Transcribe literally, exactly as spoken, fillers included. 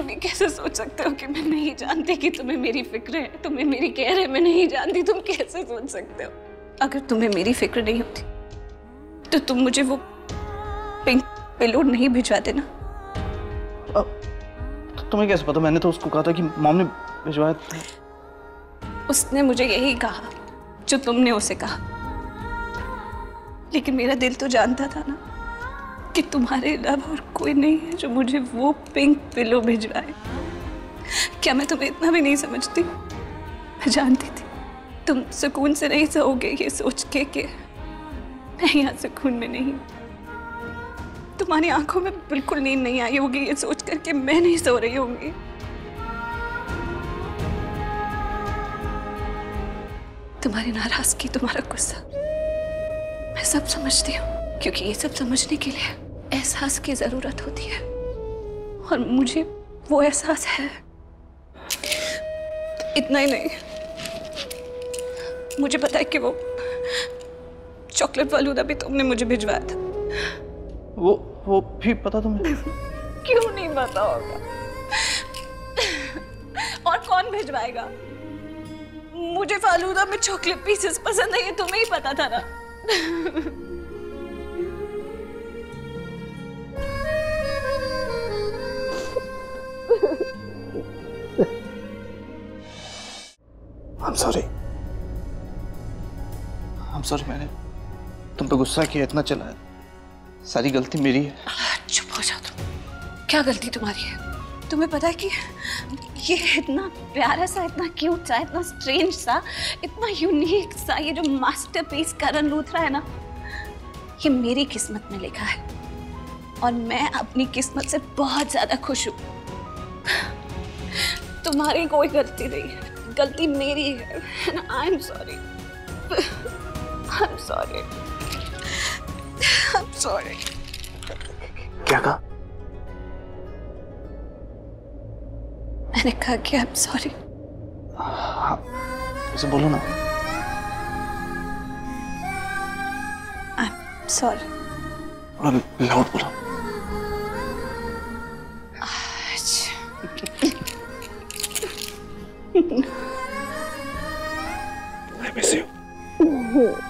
तुम ये कैसे सोच सकते हो कि मैं नहीं जानती कि तुम्हें मेरी फिक्र है, तुम्हें मेरी केयर है, मैं नहीं जानती? तुम कैसे सोच सकते हो? अगर तुम्हें मेरी फिक्र नहीं होती तो तुम मुझे वो पिंक पिलो नहीं भिजवाते ना। तो तुम्हें कैसे पता? मैंने तो उसको कहा था कि मॉम ने भिजवाया था। उसने मुझे यही कहा जो तुमने उसे कहा, लेकिन मेरा दिल तो जानता था ना कि तुम्हारे अलावा और कोई नहीं है जो मुझे वो पिंक पिलो भिजवाए। क्या मैं तुम्हें इतना भी नहीं समझती? मैं जानती थी तुम सुकून से नहीं सोओगे ये सोच के कि मैं यहाँ सुकून में नहीं। तुम्हारी आंखों में बिल्कुल नींद नहीं आई होगी ये सोच कर के मैं नहीं सो रही होंगी। तुम्हारी नाराजगी, तुम्हारा गुस्सा, मैं सब समझती हूँ, क्योंकि ये सब समझने के लिए एहसास की जरूरत होती है और मुझे वो एहसास है। इतना ही नहीं, मुझे पता है कि वो चॉकलेट फालूदा भी तुमने मुझे भिजवाया था। वो वो भी पता तुम्हें? क्यों नहीं पता होगा? और कौन भिजवाएगा? मुझे फालूदा में चॉकलेट पीसेस पसंद है, ये तुम्हें ही पता था ना। I'm sorry. I'm sorry, मैंने तुम पे गुस्सा किया, इतना चलाया, सारी गलती मेरी है। चुप हो जाओ तुम। क्या गलती तुम्हारी है? तुम्हें पता है कि ये इतना प्यारा सा, इतना क्यूट सा, इतना स्ट्रेंज सा, इतना यूनिक सा ये जो मास्टरपीस करण लूथरा है ना, ये मेरी किस्मत में लिखा है और मैं अपनी किस्मत से बहुत ज्यादा खुश हूँ। तुम्हारी कोई गलती नहीं है, गलती मेरी है। I am sorry, I am sorry, I am sorry. क्या कहा? मैंने कहा कि आई एम सॉरी। हाँ, ऐसे बोलो ना। I am sorry. लाउड बोलो। I miss you.